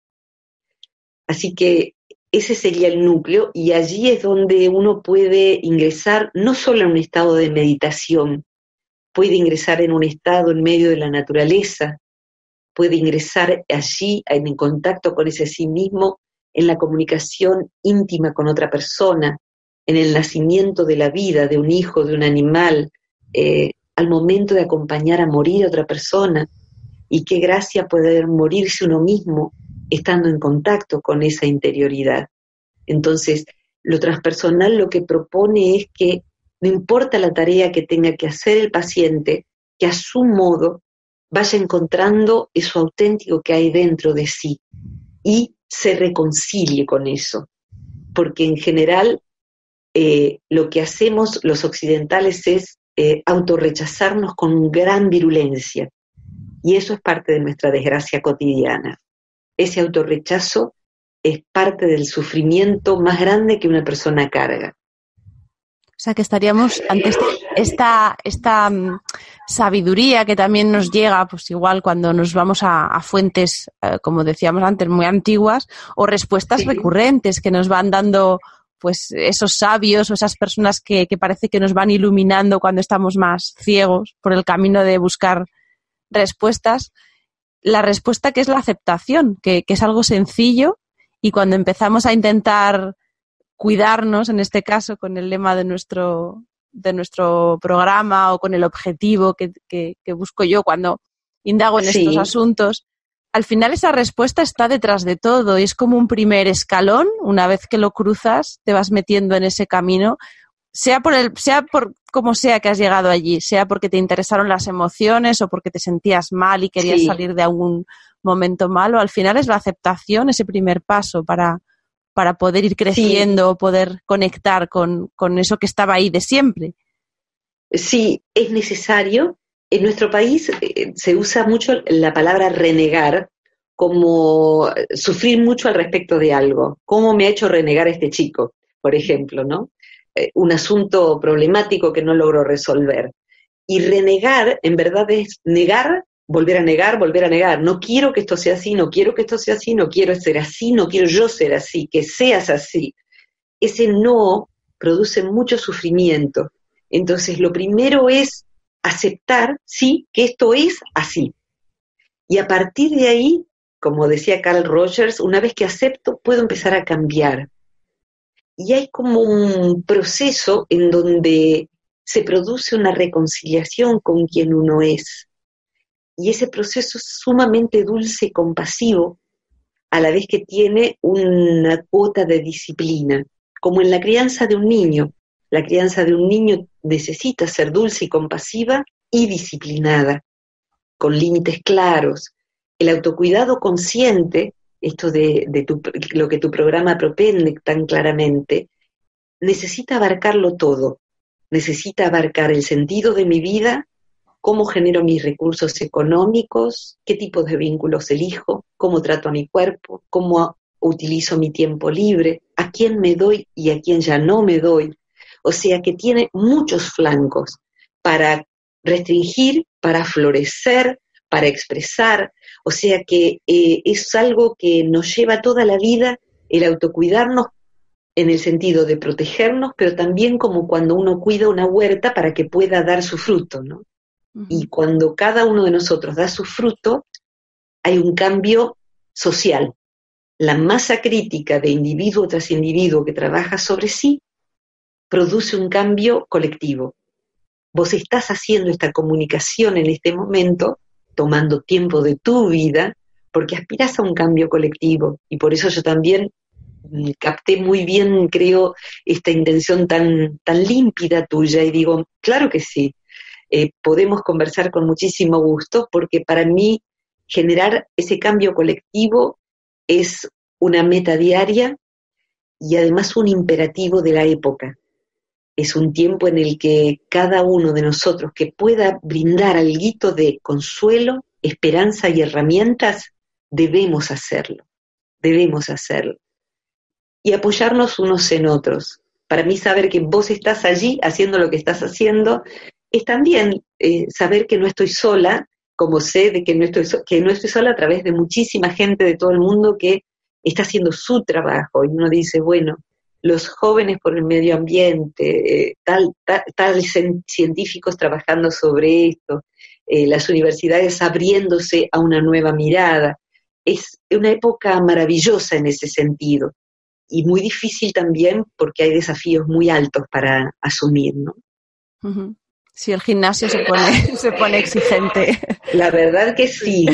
Así que ese sería el núcleo y allí es donde uno puede ingresar no solo en un estado de meditación, puede ingresar en un estado en medio de la naturaleza, puede ingresar allí en contacto con ese sí mismo, en la comunicación íntima con otra persona, en el nacimiento de la vida, de un hijo, de un animal, al momento de acompañar a morir a otra persona. Y qué gracia poder morirse uno mismo estando en contacto con esa interioridad. Entonces, lo transpersonal lo que propone es que no importa la tarea que tenga que hacer el paciente, que a su modo vaya encontrando eso auténtico que hay dentro de sí y se reconcilie con eso. Porque en general lo que hacemos los occidentales es autorrechazarnos con gran virulencia. Y eso es parte de nuestra desgracia cotidiana. Ese autorrechazo es parte del sufrimiento más grande que una persona carga.
O sea, que estaríamos ante esta sabiduría que también nos llega, pues igual cuando nos vamos a fuentes, como decíamos antes, muy antiguas, o respuestas recurrentes que nos van dando pues esos sabios o esas personas que parece que nos van iluminando cuando estamos más ciegos por el camino de buscar respuestas. la respuesta que es la aceptación, que es algo sencillo, y cuando empezamos a intentar cuidarnos, en este caso con el lema de nuestro programa o con el objetivo que busco yo cuando indago en estos asuntos, al final esa respuesta está detrás de todo y es como un primer escalón. Una vez que lo cruzas, te vas metiendo en ese camino, sea por como sea que has llegado allí, sea porque te interesaron las emociones o porque te sentías mal y querías salir de algún momento malo. Al final es la aceptación, ese primer paso para poder ir creciendo, poder conectar con eso que estaba ahí de siempre.
Sí, es necesario. En nuestro país se usa mucho la palabra renegar como sufrir mucho al respecto de algo. ¿Cómo me ha hecho renegar este chico, por ejemplo, ¿no? Un asunto problemático que no logró resolver. Y renegar, en verdad, es negar, volver a negar, volver a negar. No quiero que esto sea así, no quiero que esto sea así, no quiero ser así, no quiero yo ser así, que seas así. Ese no produce mucho sufrimiento. Entonces, lo primero es aceptar, sí, que esto es así. Y a partir de ahí, como decía Carl Rogers, una vez que acepto, puedo empezar a cambiar. Y hay como un proceso en donde se produce una reconciliación con quien uno es. Y ese proceso es sumamente dulce y compasivo, a la vez que tiene una cuota de disciplina, como en la crianza de un niño. La crianza de un niño necesita ser dulce y compasiva y disciplinada, con límites claros. El autocuidado consciente, esto de lo que tu programa propende tan claramente, necesita abarcarlo todo. Necesita abarcar el sentido de mi vida, cómo genero mis recursos económicos, qué tipos de vínculos elijo, cómo trato a mi cuerpo, cómo utilizo mi tiempo libre, a quién me doy y a quién ya no me doy. O sea que tiene muchos flancos para restringir, para florecer, para expresar. O sea que es algo que nos lleva toda la vida el autocuidarnos en el sentido de protegernos, pero también como cuando uno cuida una huerta para que pueda dar su fruto, ¿no? Uh-huh. Y cuando cada uno de nosotros da su fruto, hay un cambio social. La masa crítica de individuo tras individuo que trabaja sobre sí produce un cambio colectivo. Vos estás haciendo esta comunicación en este momento, tomando tiempo de tu vida, porque aspirás a un cambio colectivo. Y por eso yo también capté muy bien, creo, esta intención tan límpida tuya y digo, claro que sí, podemos conversar con muchísimo gusto porque para mí generar ese cambio colectivo es una meta diaria y además un imperativo de la época. Es un tiempo en el que cada uno de nosotros que pueda brindar alguito de consuelo, esperanza y herramientas, debemos hacerlo. Y apoyarnos unos en otros. Para mí saber que vos estás allí haciendo lo que estás haciendo es también saber que no estoy sola, como sé de que no estoy sola a través de muchísima gente de todo el mundo que está haciendo su trabajo. Y uno dice, bueno, los jóvenes por el medio ambiente, científicos trabajando sobre esto, las universidades abriéndose a una nueva mirada. Es una época maravillosa en ese sentido. Y muy difícil también porque hay desafíos muy altos para asumir, ¿no?
Uh-huh. Sí, el gimnasio se pone exigente.
La verdad que sí,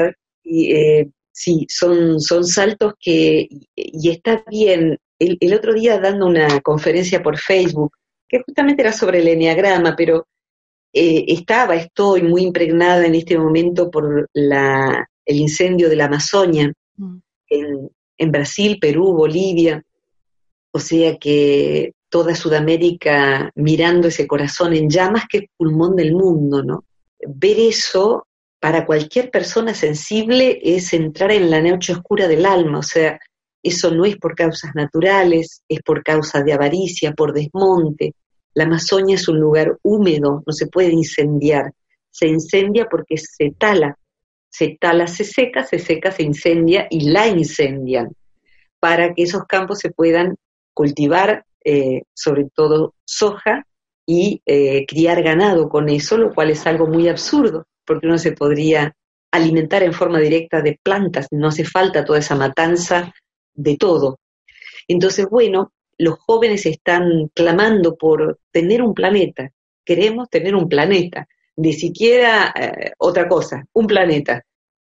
sí, son saltos que, y está bien. El otro día dando una conferencia por Facebook, que justamente era sobre el eneagrama, pero estoy muy impregnada en este momento por el incendio de la Amazonia, en Brasil, Perú, Bolivia, o sea que toda Sudamérica mirando ese corazón en llamas que es el pulmón del mundo, ¿no? Ver eso para cualquier persona sensible es entrar en la noche oscura del alma, o sea, eso no es por causas naturales, es por causa de avaricia, por desmonte. La Amazonia es un lugar húmedo, no se puede incendiar, se incendia porque se tala, se seca, se incendia y la incendian, para que esos campos se puedan cultivar, sobre todo soja, y criar ganado con eso, lo cual es algo muy absurdo, porque uno se podría alimentar en forma directa de plantas, no hace falta toda esa matanza de todo. Entonces, bueno, los jóvenes están clamando por tener un planeta. Queremos tener un planeta, ni siquiera otra cosa, un planeta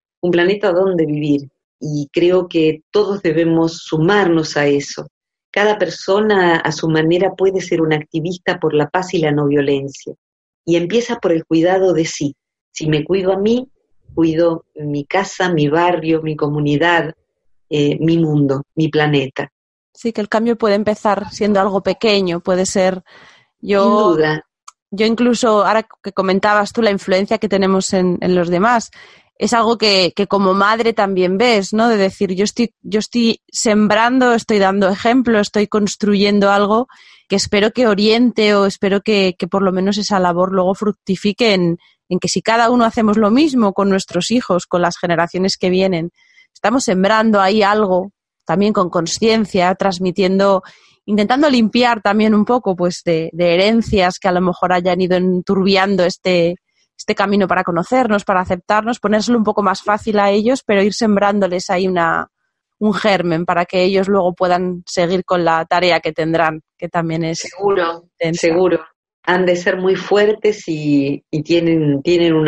donde vivir. Y creo que todos debemos sumarnos a eso. Cada persona a su manera puede ser un activista por la paz y la no violencia. Y empieza por el cuidado de sí. Si me cuido a mí, cuido mi casa, mi barrio, mi comunidad, mi mundo, mi planeta.
Sí, que el cambio puede empezar siendo algo pequeño, puede ser
Sin duda.
Yo incluso, ahora que comentabas tú la influencia que tenemos en los demás, es algo que como madre también ves, ¿no? De decir, yo estoy sembrando, estoy dando ejemplo, estoy construyendo algo que espero que oriente o espero que por lo menos esa labor luego fructifique en que si cada uno hacemos lo mismo con nuestros hijos, con las generaciones que vienen, estamos sembrando ahí algo también con consciencia, transmitiendo, intentando limpiar también un poco pues de herencias que a lo mejor hayan ido enturbiando este camino para conocernos, para aceptarnos, ponérselo un poco más fácil a ellos, pero ir sembrándoles ahí un germen para que ellos luego puedan seguir con la tarea que tendrán, que también es
seguro. Han de ser muy fuertes y tienen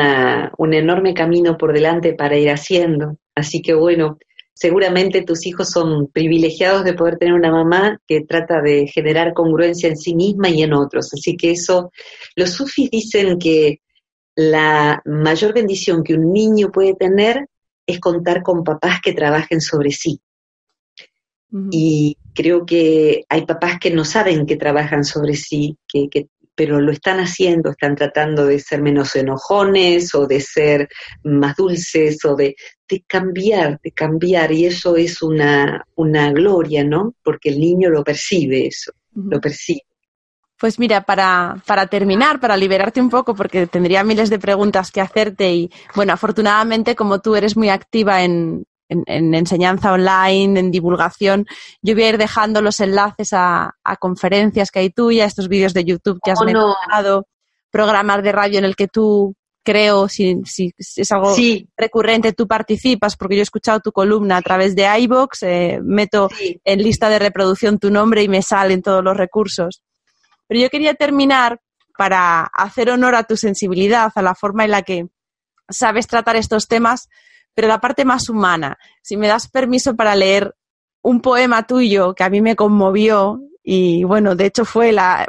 un enorme camino por delante para ir haciendo. Así que bueno, seguramente tus hijos son privilegiados de poder tener una mamá que trata de generar congruencia en sí misma y en otros. Así que eso, los sufis dicen que la mayor bendición que un niño puede tener es contar con papás que trabajen sobre sí. Uh-huh. Y creo que hay papás que no saben que trabajan sobre sí, pero lo están haciendo, están tratando de ser menos enojones o de ser más dulces o de cambiar, y eso es una gloria, ¿no? Porque el niño lo percibe eso, uh-huh. Lo percibe.
Pues mira, para terminar, para liberarte un poco, porque tendría miles de preguntas que hacerte y, bueno, afortunadamente como tú eres muy activa en enseñanza online, en divulgación, yo voy a ir dejando los enlaces a conferencias que hay tuyas, estos vídeos de YouTube que has mencionado, programas de radio en el que tú, creo, si es algo recurrente, tú participas, porque yo he escuchado tu columna a través de iVoox, meto en lista de reproducción tu nombre y me salen todos los recursos. Pero yo quería terminar para hacer honor a tu sensibilidad, a la forma en la que sabes tratar estos temas, pero la parte más humana. Si me das permiso para leer un poema tuyo que a mí me conmovió y, bueno, de hecho fue la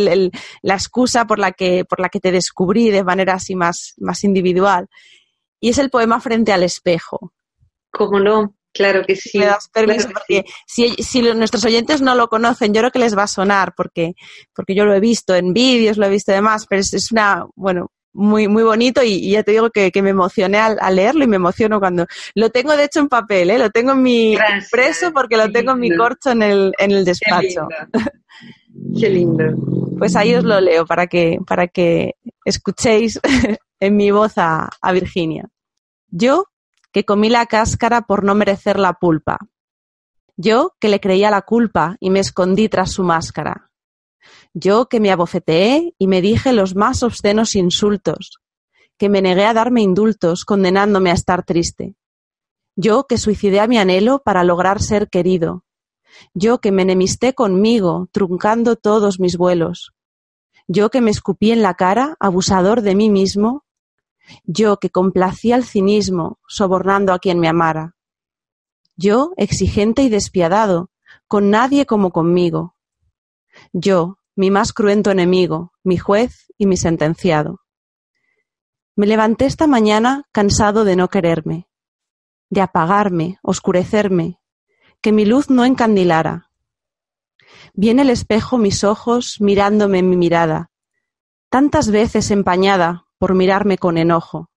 excusa por la que te descubrí de manera así más individual. Y es el poema Frente al espejo.
¿Cómo no? Claro que sí.
Me das permiso, claro, porque si nuestros oyentes no lo conocen, yo creo que les va a sonar, porque yo lo he visto en vídeos, lo he visto demás, pero es muy, muy bonito y ya te digo que me emocioné al leerlo y me emociono cuando... Lo tengo de hecho en papel, lo tengo en mi impreso porque lo tengo en mi corcho en el despacho.
Qué lindo.
Pues ahí os lo leo para que escuchéis en mi voz a Virginia. Yo, que comí la cáscara por no merecer la pulpa. Yo, que le creía la culpa y me escondí tras su máscara. Yo, que me abofeteé y me dije los más obscenos insultos, que me negué a darme indultos condenándome a estar triste. Yo, que suicidé a mi anhelo para lograr ser querido. Yo, que me enemisté conmigo, truncando todos mis vuelos. Yo, que me escupí en la cara, abusador de mí mismo. Yo, que complacía el cinismo, sobornando a quien me amara. Yo, exigente y despiadado, con nadie como conmigo. Yo, mi más cruento enemigo, mi juez y mi sentenciado. Me levanté esta mañana cansado de no quererme, de apagarme, oscurecerme, que mi luz no encandilara. Vi en el espejo mis ojos mirándome en mi mirada, tantas veces empañada por mirarme con enojo.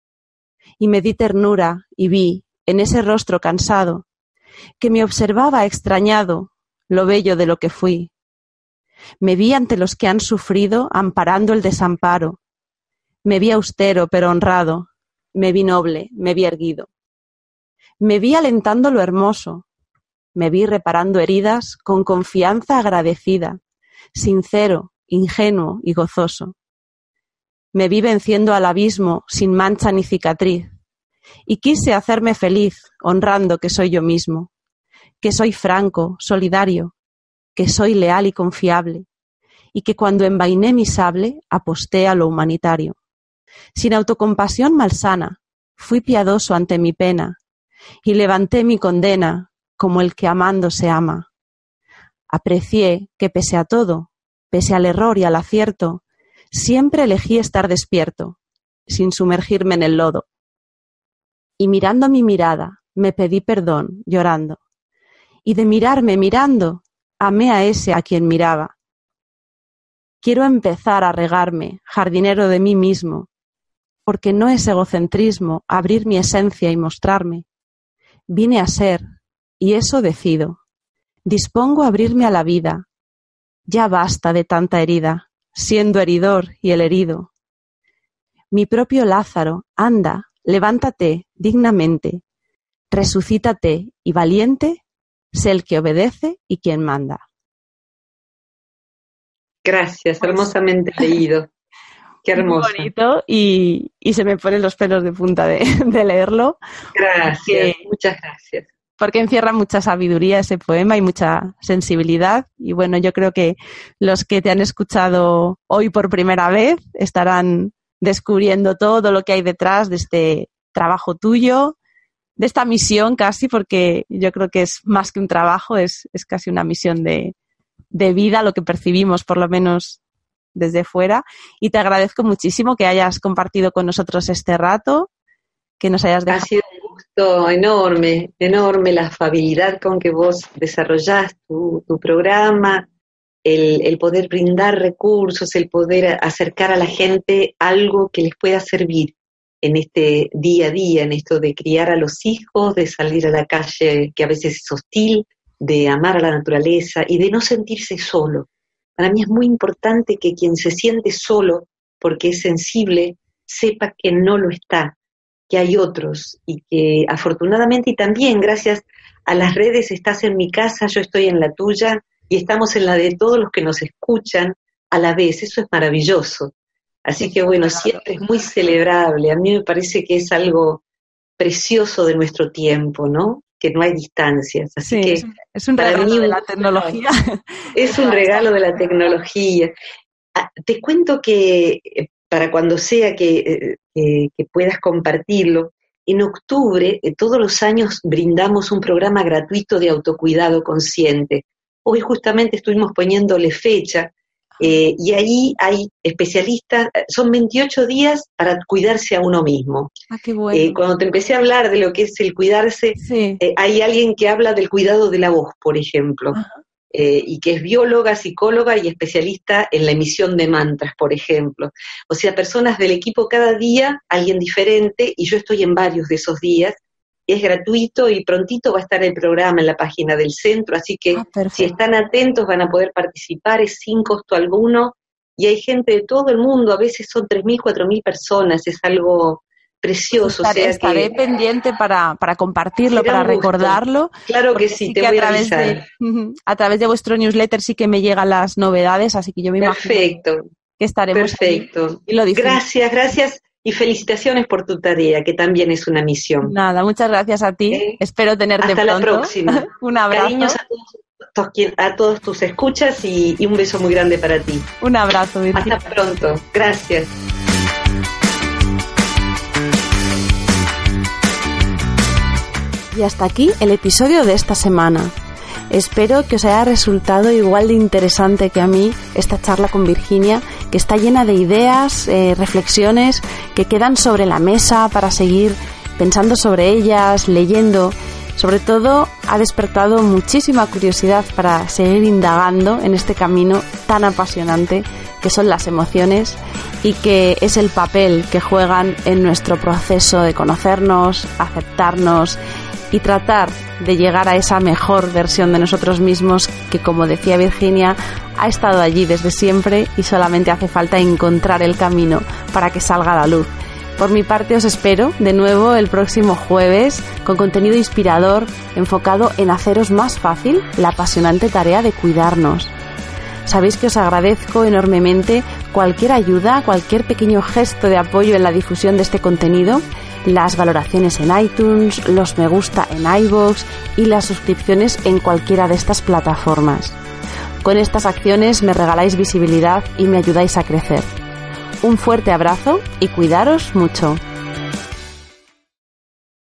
Y me di ternura y vi, en ese rostro cansado, que me observaba extrañado lo bello de lo que fui. Me vi ante los que han sufrido amparando el desamparo. Me vi austero pero honrado, me vi noble, me vi erguido. Me vi alentando lo hermoso, me vi reparando heridas con confianza agradecida, sincero, ingenuo y gozoso. Me vi venciendo al abismo sin mancha ni cicatriz, y quise hacerme feliz honrando que soy yo mismo, que soy franco, solidario, que soy leal y confiable, y que cuando envainé mi sable aposté a lo humanitario. Sin autocompasión malsana, fui piadoso ante mi pena, y levanté mi condena como el que amando se ama. Aprecié que pese a todo, pese al error y al acierto, siempre elegí estar despierto, sin sumergirme en el lodo. Y mirando mi mirada, me pedí perdón, llorando. Y de mirarme mirando, amé a ese a quien miraba. Quiero empezar a regarme, jardinero de mí mismo, porque no es egocentrismo abrir mi esencia y mostrarme. Vine a ser, y eso decido. Dispongo a abrirme a la vida. Ya basta de tanta herida, siendo heridor y el herido. Mi propio Lázaro, anda, levántate dignamente, resucítate y valiente, sé el que obedece y quien manda.
Gracias, hermosamente leído. Qué hermoso.
Muy bonito y se me ponen los pelos de punta de leerlo.
Gracias, muchas gracias.
Porque encierra mucha sabiduría ese poema y mucha sensibilidad. Y bueno, yo creo que los que te han escuchado hoy por primera vez estarán descubriendo todo lo que hay detrás de este trabajo tuyo, de esta misión casi, porque yo creo que es más que un trabajo, es casi una misión de vida, lo que percibimos por lo menos desde fuera. Y te agradezco muchísimo que hayas compartido con nosotros este rato, que nos hayas dejado.
Ha sido un gusto enorme, enorme la afabilidad con que vos desarrollás tu programa, el poder brindar recursos, el poder acercar a la gente algo que les pueda servir en este día a día, en esto de criar a los hijos, de salir a la calle que a veces es hostil, de amar a la naturaleza y de no sentirse solo. Para mí es muy importante que quien se siente solo, porque es sensible, sepa que no lo está, que hay otros y que afortunadamente y también gracias a las redes estás en mi casa, yo estoy en la tuya y estamos en la de todos los que nos escuchan a la vez. Eso es maravilloso. Así que bueno, siempre es muy celebrable. A mí me parece que es algo precioso de nuestro tiempo, ¿no? Que no hay distancias. Así que
es un regalo de la tecnología.
Es un regalo de la tecnología. Te cuento que para cuando sea que puedas compartirlo, en octubre todos los años brindamos un programa gratuito de autocuidado consciente. Hoy justamente estuvimos poniéndole fecha y ahí hay especialistas, son 28 días para cuidarse a uno mismo.
Qué bueno.
Cuando te empecé a hablar de lo que es el cuidarse,
sí.
Hay alguien que habla del cuidado de la voz, por ejemplo, y que es bióloga, psicóloga y especialista en la emisión de mantras, por ejemplo. O sea, personas del equipo cada día, alguien diferente, y yo estoy en varios de esos días. Es gratuito y prontito va a estar el programa en la página del centro, así que si están atentos van a poder participar, es sin costo alguno, y hay gente de todo el mundo, a veces son 3.000, 4.000 personas, es algo precioso.
Estaré pendiente para compartirlo, para recordarlo.
Claro que sí, te voy a avisar.
A través de vuestro newsletter sí que me llegan las novedades, así que yo me imagino que estaremos ahí y lo disfrutamos.
Gracias. Y felicitaciones por tu tarea, que también es una misión.
Nada, muchas gracias a ti. Espero tenerte
pronto. Hasta la próxima.
Un abrazo.
Cariños a todos tus escuchas y un beso muy grande para ti.
Un abrazo, Virginia.
Hasta pronto. Gracias.
Y hasta aquí el episodio de esta semana. Espero que os haya resultado igual de interesante que a mí esta charla con Virginia, que está llena de ideas, reflexiones que quedan sobre la mesa para seguir pensando sobre ellas, leyendo. Sobre todo ha despertado muchísima curiosidad para seguir indagando en este camino tan apasionante que son las emociones y que es el papel que juegan en nuestro proceso de conocernos, aceptarnos y tratar de llegar a esa mejor versión de nosotros mismos que, como decía Virginia, ha estado allí desde siempre y solamente hace falta encontrar el camino para que salga a la luz. Por mi parte os espero de nuevo el próximo jueves con contenido inspirador enfocado en haceros más fácil la apasionante tarea de cuidarnos. Sabéis que os agradezco enormemente cualquier ayuda, cualquier pequeño gesto de apoyo en la difusión de este contenido, las valoraciones en iTunes, los me gusta en iVoox y las suscripciones en cualquiera de estas plataformas. Con estas acciones me regaláis visibilidad y me ayudáis a crecer. Un fuerte abrazo y cuidaros mucho.